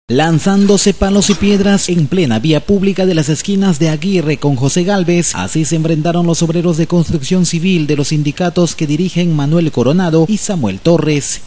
Lanzándose palos y piedras en plena vía pública de las esquinas de Aguirre con José Gálvez, así se enfrentaron los obreros de construcción civil de los sindicatos que dirigen Manuel Coronado y Samuel Torres.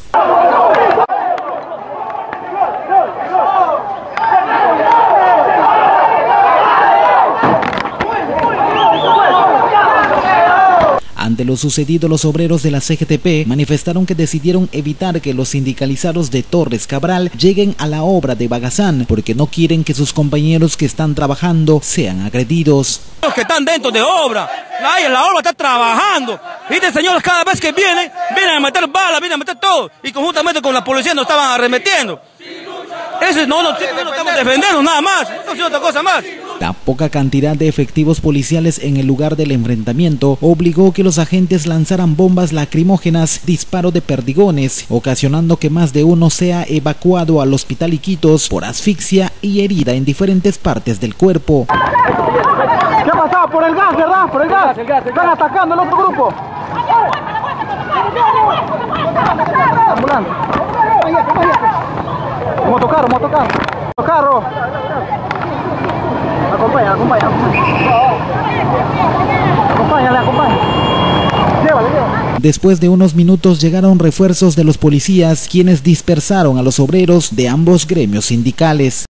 Ante lo sucedido, los obreros de la CGTP manifestaron que decidieron evitar que los sindicalizados de Torres Cabral lleguen a la obra de Bagazán porque no quieren que sus compañeros que están trabajando sean agredidos. Los que están dentro de obra, la obra está trabajando. Y señores, cada vez que vienen a meter balas, vienen a meter todo. Y conjuntamente con la policía nos estaban arremetiendo. Eso no estamos defendiendo nada más, no estamos haciendo otra cosa más. La poca cantidad de efectivos policiales en el lugar del enfrentamiento obligó que los agentes lanzaran bombas lacrimógenas, disparo de perdigones, ocasionando que más de uno sea evacuado al hospital Iquitos por asfixia y herida en diferentes partes del cuerpo. ¿Qué ha pasado? Por el gas, ¿verdad? Por el gas. Están atacando al otro grupo. Ambulante. Motocarro. Acompáñale. Llévale. Después de unos minutos llegaron refuerzos de los policías, quienes dispersaron a los obreros de ambos gremios sindicales.